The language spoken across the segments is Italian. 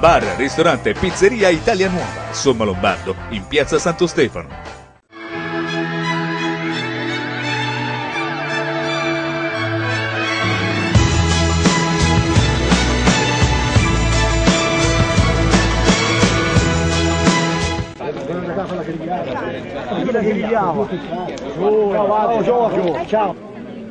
Bar, ristorante e pizzeria Italia Nuova, Somma Lombardo, in piazza Santo Stefano. Ciao Giorgio, ciao.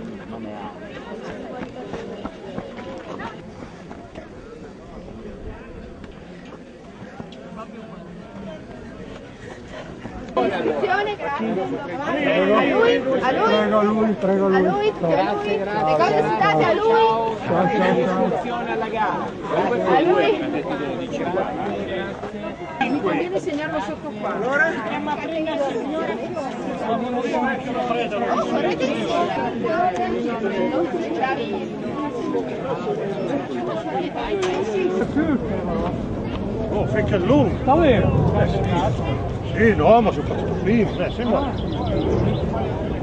Prego lui. Grazie. Le cose citate a lui. Istruzione alla gara. A lui. Mi conviene segnarlo sotto qua. Allora, andiamo a prendere il signore. Oh, finché lungo. Davvero? Sì, no, ma sono fatto prima, sembra.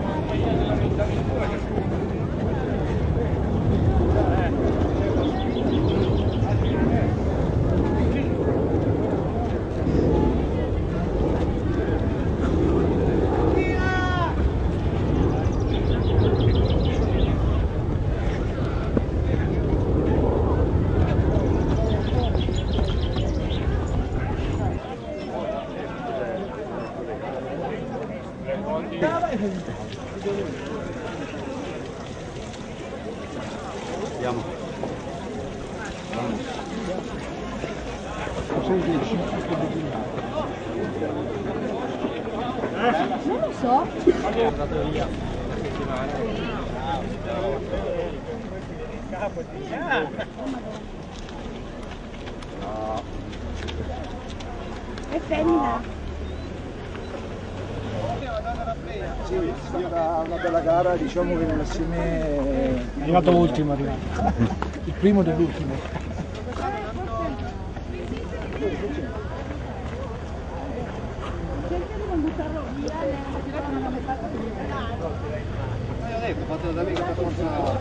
Andiamo. Non lo so. È andato via. No. È femmina. Sì, è stata una bella gara, diciamo che nell'assieme È arrivato ultimo, il primo dell'ultimo. Ho detto, fatelo da amico per forza.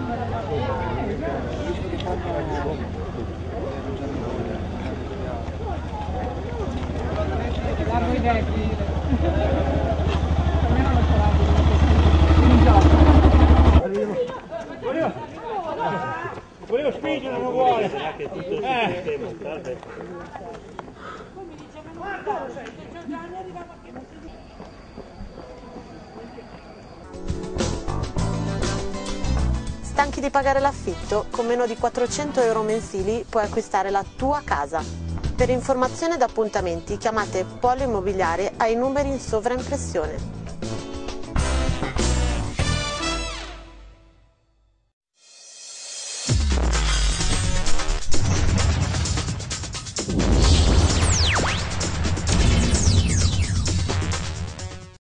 Volevo spingere, non vuole. Stanchi di pagare l'affitto? Con meno di 400 euro mensili puoi acquistare la tua casa. Per informazioni ed appuntamenti chiamate Polo Immobiliare ai numeri in sovraimpressione.